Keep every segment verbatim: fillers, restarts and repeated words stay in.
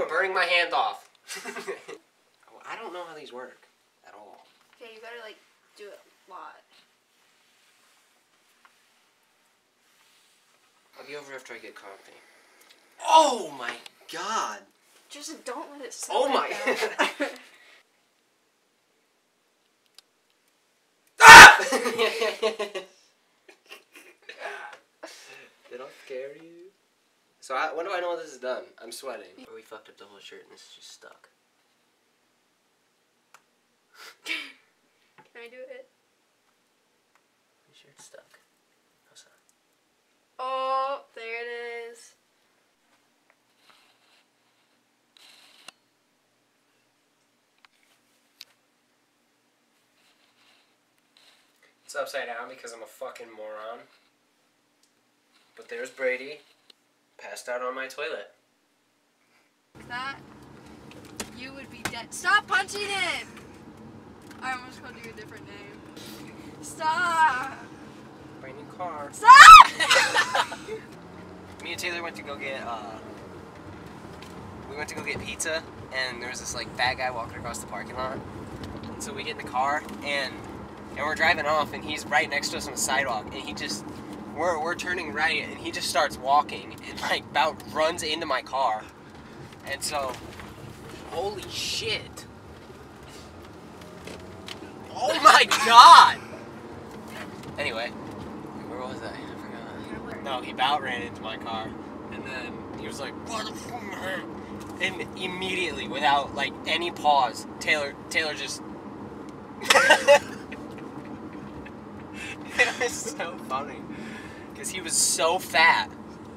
are burning my hand off. I don't know how these work at all. Okay, you gotta like do it a lot. I'll be over after I get coffee. Oh my god! Just don't let it sit. Oh my like god! Ah! Did I scare you? So I, when do I know this is done? I'm sweating. Oh, we fucked up the whole shirt and this is just stuck. Can I do it? My shirt's stuck. How's that? Oh, there it is. It's upside down because I'm a fucking moron. But there's Brady, passed out on my toilet. That, you would be dead. Stop punching him! I'm just gonna do a different name. Stop! Brand new car. Stop! Me and Taylor went to go get, uh, we went to go get pizza, and there was this, like, fat guy walking across the parking lot. And so we get in the car, and, and we're driving off, and he's right next to us on the sidewalk, and he just, we're, we're turning right, and he just starts walking, and, like, about runs into my car. And so, holy shit. Oh my god! Anyway, where was I? I forgot. No, he about ran into my car, and then he was like, "What the fuck?" And immediately, without like any pause, Taylor, Taylor just. It was so funny, because he was so fat.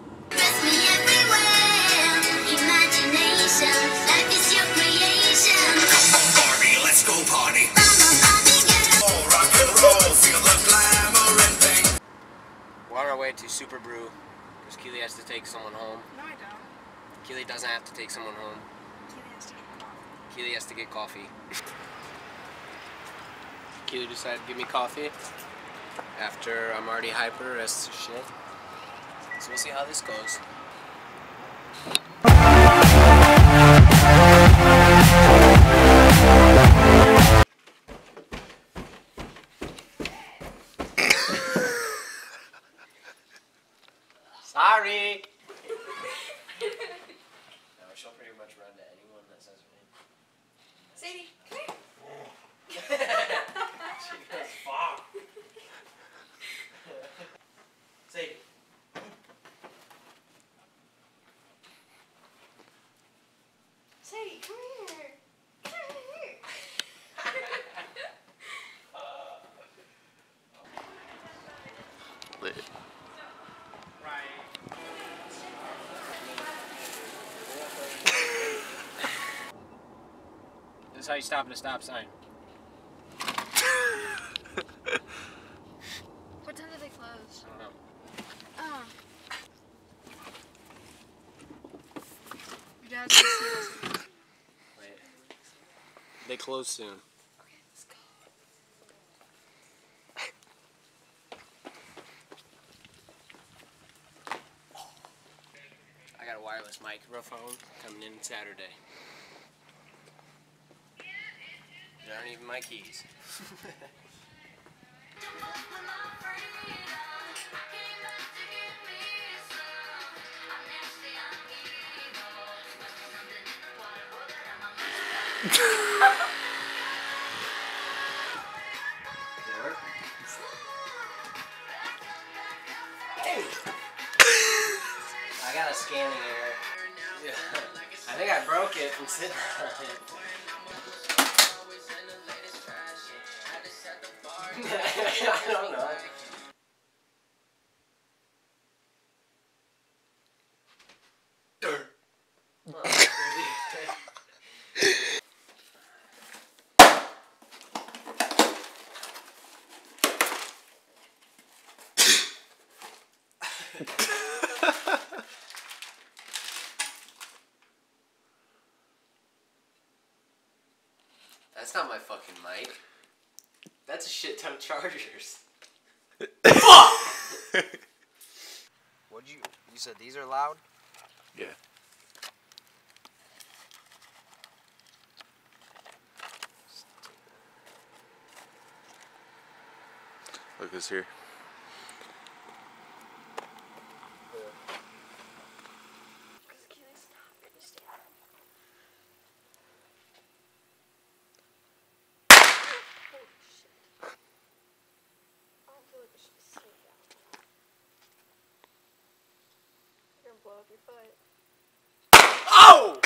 Imagination, life is your creation. Come on, Barbie, let's go party. Oh, rock and roll, feel the glamour and thing. We're on our way to Super Brew, because Keely has to take someone home. No, I don't. Keely doesn't have to take someone home. Keely has to get coffee. Keely has to get coffee. Keely decided to give me coffee after I'm already hyper as to shit. So we'll see how this goes. Sorry! No, she'll pretty much run to anyone that says her name. Sadie, come here. She goes, fuck! Sadie. Sadie, come here. Come here. Lit. This is how you stop at a stop sign. What time do they close? I don't know. Oh. Your dad's gonna see us. Wait. They close soon. Okay, let's go. I got a wireless microphone coming in Saturday. There aren't even my keys. I got a scanning error. Yeah. I think I broke it from sitting on it. I don't know. That's not my fucking mic. That's a shit ton of chargers. Fuck! What'd you... You said these are loud? Yeah. Look who's here. Blow up your foot. Oh!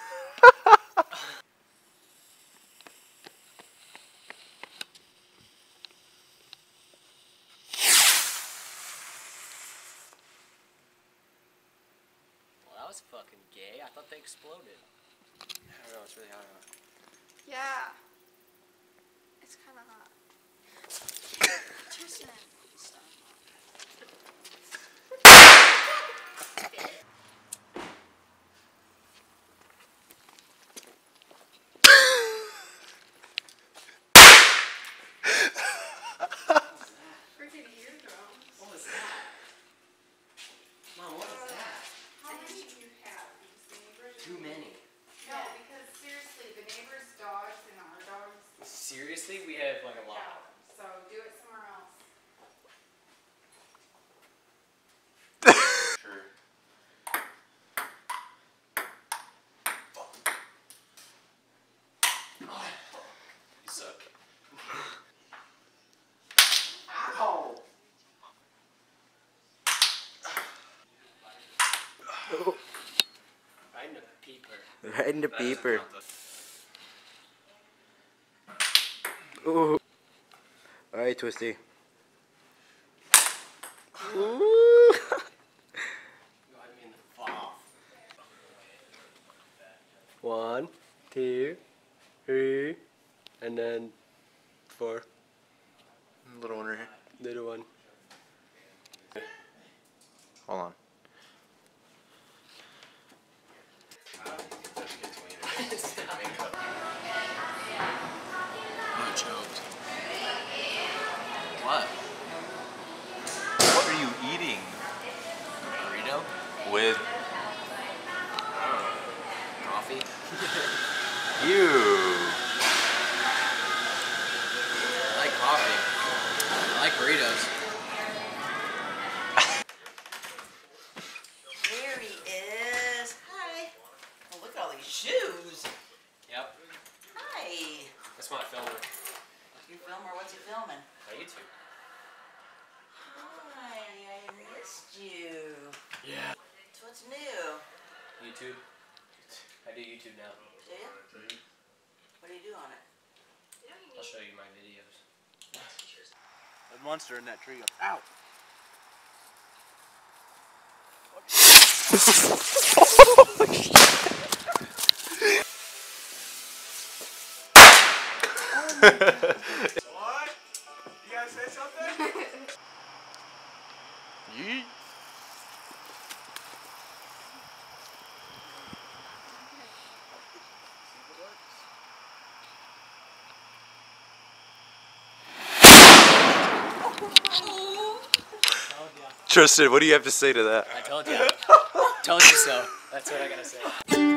Well, that was fucking gay. I thought they exploded. I don't know, it's really hot out. Yeah. It's kind of hot. Tristan. Stop. Freaking eardrums. What was that? Mom, what was that? How many do you have? Because the neighbors. Too many. No, because seriously, the neighbors' dogs and our dogs. Seriously? We have like a lot. Yeah, so do it somewhere else. Sure. You suck. Ow! Right in the peeper. Right in the That doesn't peeper. count, though. Ooh. Alright, Twisty. Ooh. You had me in the fall. One, two, three, and then four. Little one right here. Little one. Hold on. Oh, choked. What? What are you eating? Burrito? With Coffee? you. I like coffee. I like burritos. There he is. Hi. Oh, look at all these shoes. Yep. Hi. That's my filmer. You filmer? What's he filming? My YouTube. Hi, I missed you. Yeah. So what's new? YouTube. I do YouTube now. Do you? What do you do on it? I'll show you my videos. That monster in that tree goes, ow! What? You guys say something? Yeet. Tristan, what do you have to say to that? I told you. Told you so. That's what I gotta say.